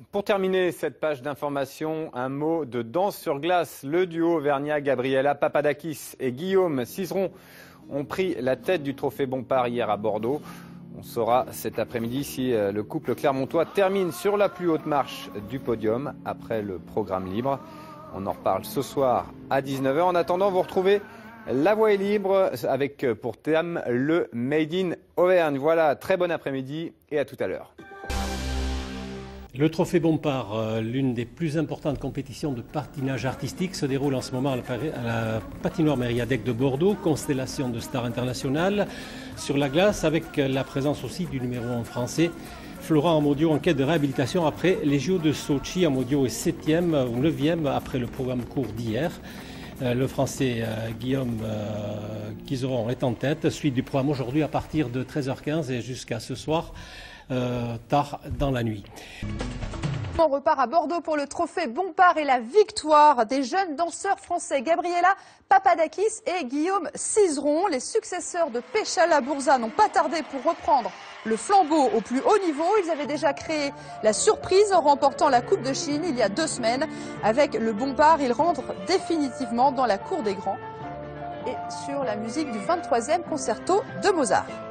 Pour terminer cette page d'information, un mot de danse sur glace. Le duo Auvergnat-Gabriela Papadakis et Guillaume Cizeron ont pris la tête du trophée Bompard hier à Bordeaux. On saura cet après-midi si le couple clermontois termine sur la plus haute marche du podium après le programme libre. On en reparle ce soir à 19h. En attendant, vous retrouvez La Voix est libre avec pour thème le Made in Auvergne. Voilà, très bon après-midi et à tout à l'heure. Le trophée Bompard, l'une des plus importantes compétitions de patinage artistique, se déroule en ce moment à la patinoire Mériadec de Bordeaux, constellation de stars internationales sur la glace, avec la présence aussi du numéro 1 français, Florent Amodiot, en quête de réhabilitation après les JO de Sochi. Amodiot est 7e ou 9e après le programme court d'hier. Le français Guillaume Cizeron est en tête, suite du programme aujourd'hui à partir de 13h15 et jusqu'à ce soir. Tard dans la nuit. On repart à Bordeaux pour le trophée Bompard et la victoire des jeunes danseurs français Gabriela Papadakis et Guillaume Cizeron. Les successeurs de Péchala Bourza n'ont pas tardé pour reprendre le flambeau au plus haut niveau. Ils avaient déjà créé la surprise en remportant la Coupe de Chine il y a 2 semaines. Avec le Bompard, ils rentrent définitivement dans la cour des grands et sur la musique du 23e concerto de Mozart.